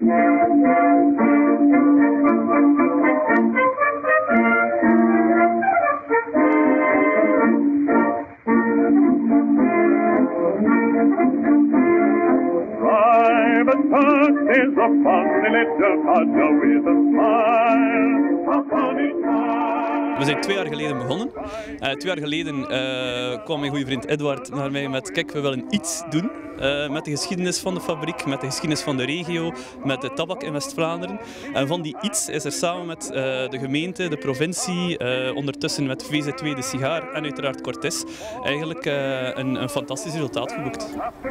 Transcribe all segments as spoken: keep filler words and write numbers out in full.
Private Tuck is a funny little codger with a smile, a funny smile. We zijn twee jaar geleden begonnen. Uh, twee jaar geleden uh, kwam mijn goede vriend Edward naar mij met: kijk, we willen iets doen uh, met de geschiedenis van de fabriek, met de geschiedenis van de regio, met de tabak in West-Vlaanderen. En van die iets is er samen met uh, de gemeente, de provincie, uh, ondertussen met V Z twee, de sigaar en uiteraard Cortes, eigenlijk uh, een, een fantastisch resultaat geboekt.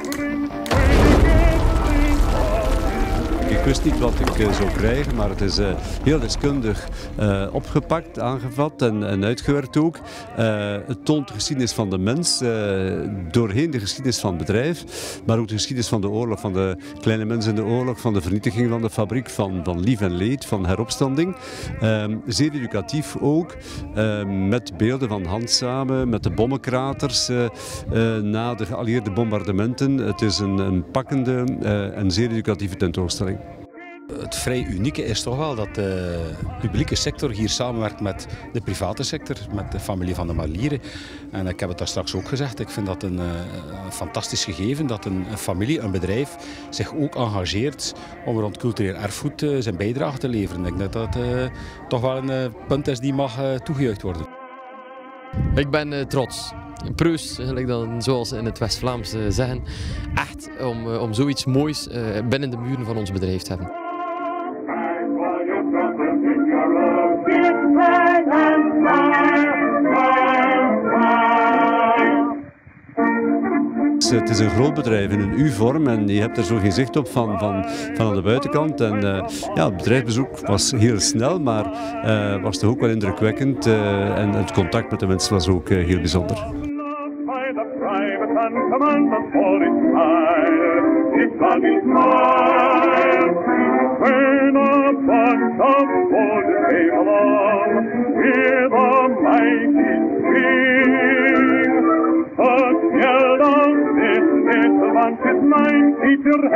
Ik wist niet wat ik uh, zou krijgen, maar het is uh, heel deskundig uh, opgepakt, aangevat en, en uitgewerkt ook. Uh, het toont de geschiedenis van de mens, uh, doorheen de geschiedenis van het bedrijf, maar ook de geschiedenis van de oorlog, van de kleine mensen in de oorlog, van de vernietiging van de fabriek, van, van lief en leed, van heropstanding. Uh, zeer educatief ook, uh, met beelden van handsamen, met de bommenkraters uh, uh, na de geallieerde bombardementen. Het is een, een pakkende uh, en zeer educatieve tentoonstelling. Het vrij unieke is toch wel dat de publieke sector hier samenwerkt met de private sector, met de familie van de Marlieren. En ik heb het daar straks ook gezegd, ik vind dat een, een fantastisch gegeven dat een, een familie, een bedrijf zich ook engageert om rond cultureel erfgoed uh, zijn bijdrage te leveren. Ik denk dat dat uh, toch wel een uh, punt is die mag uh, toegejuicht worden. Ik ben uh, trots. Preus, gelijk dan, zoals ze in het West-Vlaams uh, zeggen, echt om, uh, om zoiets moois uh, binnen de muren van ons bedrijf te hebben. Het is een groot bedrijf in een U-vorm en je hebt er zo geen zicht op van, van, van aan de buitenkant. En, uh, ja, het bedrijfsbezoek was heel snel, maar uh, was toch ook wel indrukwekkend. Uh, en het contact met de mensen was ook uh, heel bijzonder. Keep your